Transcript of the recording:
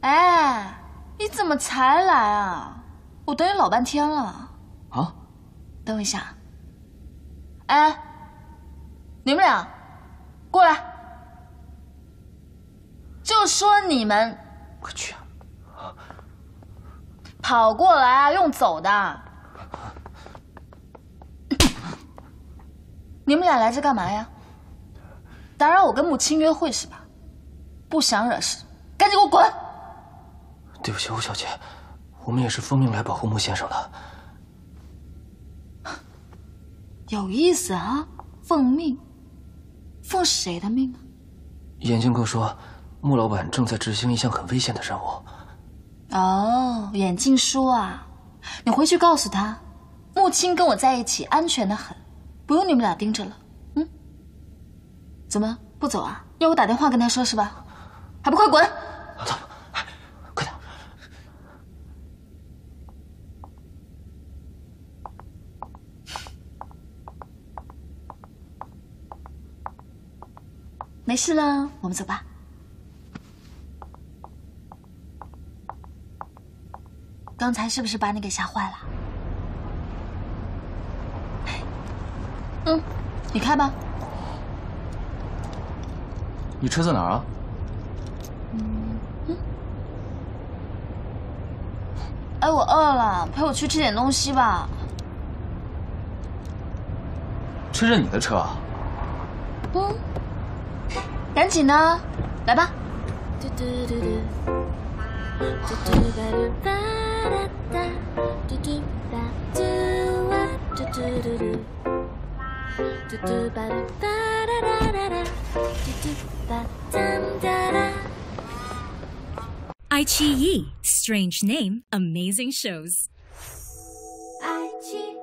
哎，你怎么才来啊？我等你老半天了。 啊？ 等我一下。哎，你们俩过来。就说你们， 我去啊！ 跑过来啊，用走的。你们俩来这干嘛呀？打扰我跟穆青约会是吧？不想惹事，赶紧给我滚！ 对不起，吴小姐，我们也是奉命来保护穆先生的。 有意思啊，奉命，奉谁的命啊？ 眼镜哥说，穆老板正在执行一项很危险的任务。 哦，眼镜叔啊，你回去告诉他，穆青跟我在一起，安全的很，不用你们俩盯着了。嗯？怎么不走啊？要我打电话跟他说是吧？还不快滚！ 走，快点。 没事了，我们走吧。刚才是不是把你给吓坏了？你开吧。 你车在哪儿啊？ 哎，我饿了，陪我去吃点东西吧。 这是你的车啊？ 赶紧的，来吧。 iQIYI, strange name, amazing shows. iQIYI